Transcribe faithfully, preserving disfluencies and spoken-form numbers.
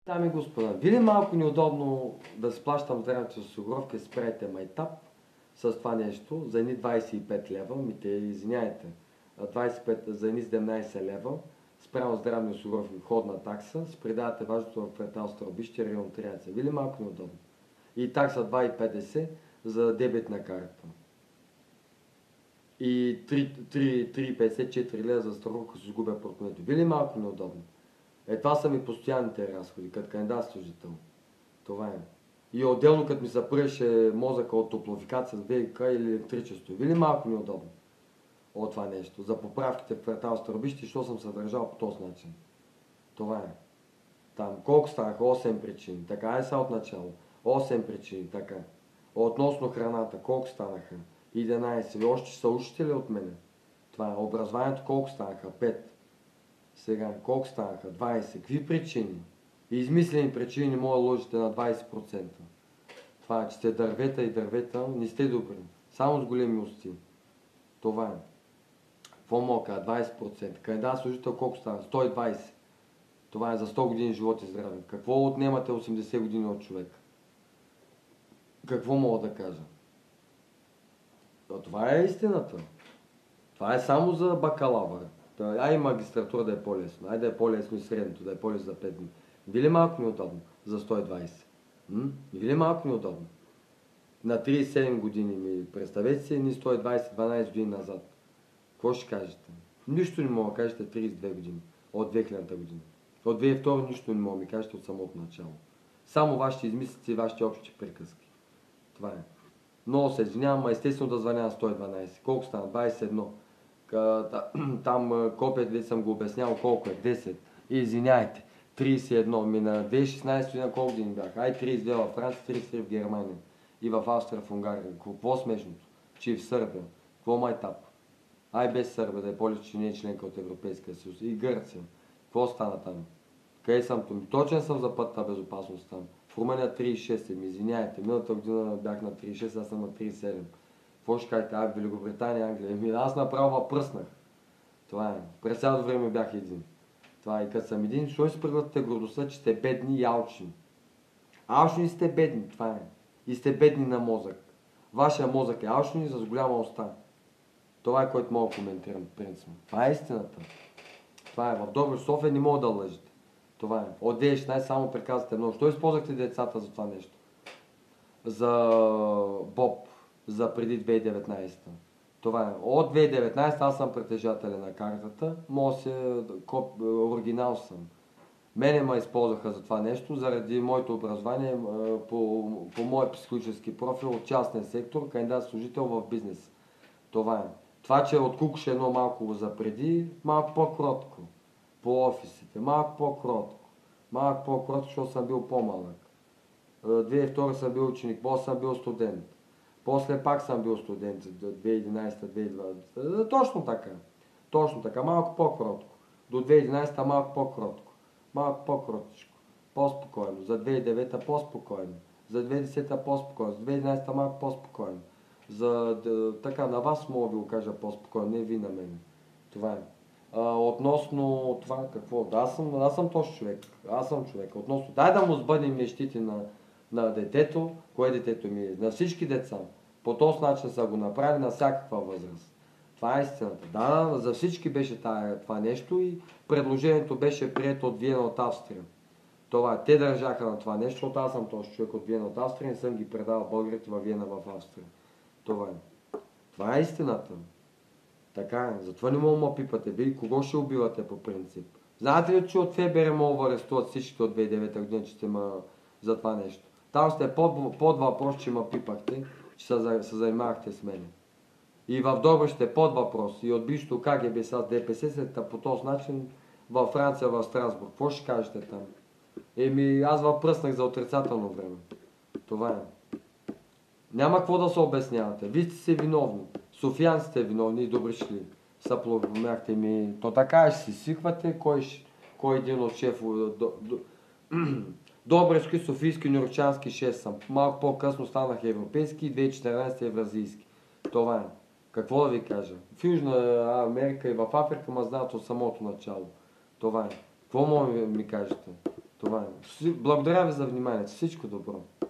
Дами и господа, ви ли малко неудобно да сплащам здравната осигуровка и спрете майтап с това нещо за едни двайсет и пет лева, ми те извиняйте, двайсет и пет за едни седемнайсет лева, спрямо здравни осигуровки, входна такса, си предавате важното в квартал Стълбище, район Триаца. Ви ли малко неудобно? И такса два и петдесет за дебетна карта. И три и петдесет четири лева за страховка, се изгубя портмонето. Ви ли малко неудобно? Е, това са ми постоянните разходи, като кандидат служител. Това е. И отделно, като ми се пръше мозъка от топлофикация с ВИК или електричество. Ви ли малко неудобно от това нещо? За поправките в квартал Стълбище, защо съм се държал по този начин. Това е. Там, колко станаха? осем причини. Така е са от начало. осем причини, така. Относно храната, колко станаха? единайсет. Ви още са учители от мене. Това е. Образованието колко станаха? пет. Сега, колко станаха? двайсет. Какви причини? Измислени причини не мога да ложите на двайсет процента. Това е, че сте дървета и дървета, не сте добри. Само с големи усти. Това е. Какво мога кажа? двайсет процента. Кандидат служител колко става? сто и двайсет. Това е за сто години живот и здраве. Какво отнемате осемдесет години от човек? Какво мога да кажа? Но това е истината. Това е само за бакалавър. Ай магистратура да е по-лесно. Ай да е по-лесно и средното, да е по-лесно за пет дни. Ви ли малко неудобно за сто и двайсет? М? Ви ли малко неудобно? На трийсет и седем години ми представете си ни сто и двайсет, дванайсет години назад. Какво ще кажете? Нищо не мога да кажете трийсет и две години. От две хилядната година. От две хиляди и втора нищо не мога да ми кажете от самото начало. Само вашите измислици и вашите общи приказки. Това е. Много се извинявам, а естествено да звъня на сто и дванайсет. Колко стана? двайсет и едно. Там копията ви съм го обяснявал колко е. десет. И извиняйте. трийсет и едно. Ми на две хиляди и шестнайсета година колко години бях? Ай трийсет и две във Франция, трийсет и три в Германия. И в Австрия, в Унгария. Какво смешното? Че и в Сърбия. Какво майтап? Ай без Сърбия, да е по-лесно, че не е членка от Европейския съюз. И Гърция. Какво стана там? Къде съм там? Точен съм за пътна безопасност там. В Румъния трийсет и шест. Ми извиняйте. Миналата година бях на трийсет и шест, аз съм на трийсет и седем. Какво ще кажете? А, Великобритания, Англия. Ми, аз направо въпръснах. Това е. През цялото време бях един. Това е. И като съм един, защо си прегладате гордостта, че сте бедни и алчни? Алчни сте бедни, това е. И сте бедни на мозък. Вашия мозък е алчен и с голяма уста. Това е, което мога да коментирам принципно. Това е истината. Това е. В Добрич София не мога да лъжите. Това е. От две хиляди и шестнайсета само приказвате много. Що използвахте децата за това нещо? За Боб. За преди две хиляди и деветнайсета. Това е. От две хиляди и деветнайсета аз съм притежателя на картата. Може се, коп, оригинал съм. Мене ме използваха за това нещо, заради моето образование по, по моят психологически профил от частния сектор, кандидат служител в бизнес. Това е. Това, че откукаше едно малко за преди, малко по-кротко. По офисите, малко по-кротко. Малко по-кротко, защото съм бил по-малък. две хиляди и втора съм бил ученик, после съм бил студент. После пак съм бил студент, две хиляди и единайсета, две хиляди и двадесета. Точно така. Точно така, малко по-кротко. До две хиляди и единайсета малко по-кротко. Малко по-кротичко. По-спокойно. За две хиляди и девета по-спокойно. За две хиляди и десета по-спокойно. За две хиляди и единайсета малко по-спокойно. За, така, на вас мога да ви го кажа по-спокойно, не ви на мен. Това е. А, относно това, какво? Да, аз съм, аз съм точно човек. Аз съм човек. Относно, дай да му сбъдим мечтите на, на детето. Кое детето ми е? На всички деца. По този начин са го направили на всякаква възраст. Това е истината. Да, за всички беше тая, това нещо и предложението беше прието от Виена, от Австрия. Това, те държаха на това нещо, защото аз съм този човек от Виена, от Австрия, не съм ги предал българите във Виена, в Австрия. Това е. Това е истината. Така е. Затова не мога да ме пипате. Вие кого ще убивате по принцип? Знаете ли, че от ФБР мога да арестуват всички от две хиляди и девета година, че сте ма за това нещо? Там сте под, под въпрос, че ме пипахте, че се, се занимавахте с мене. И в Добрич сте под въпрос. И от бившото КГБ с ДПС след по този начин във Франция, в Страсбург. Какво ще кажете там? Еми, аз въпръснах за отрицателно време. Това е. Няма какво да се обяснявате. Вие сте се виновни. Софиянци сте виновни и добричли. Съпломяхте ми. То така ще си свиквате. Кой, кой един от шефове? До, до, Добрички, Софийски, Нюрчански шест съм. Малко по-късно станах европейски и две хиляди и четиринайсета евразийски. Това е. Какво да ви кажа? В Южна Америка и в Африка ме знаят от самото начало. Това е. Какво може да ми кажете? Това е. Благодаря ви за вниманието. Всичко добро.